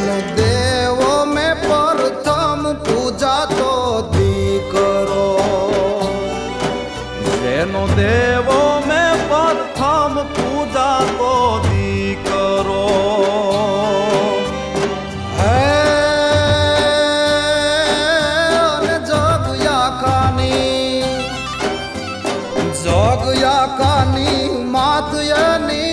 देवो में प्रथम पूजा तो दी करो। जेनो देवो में प्रथम पूजा तो दी करो। जोग या कानी मात यनी